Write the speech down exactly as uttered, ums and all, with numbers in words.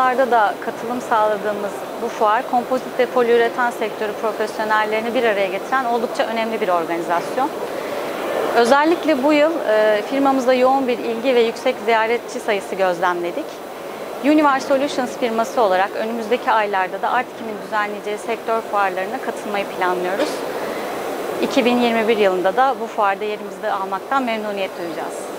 fuarlarda da katılım sağladığımız bu fuar, kompozit ve poliüretan sektörü profesyonellerini bir araya getiren oldukça önemli bir organizasyon. Özellikle bu yıl e, firmamızda yoğun bir ilgi ve yüksek ziyaretçi sayısı gözlemledik. Univar Solutions firması olarak önümüzdeki aylarda da Artkim'in düzenleyeceği sektör fuarlarına katılmayı planlıyoruz. iki bin yirmi bir yılında da bu fuarda yerimizi almaktan memnuniyet duyacağız.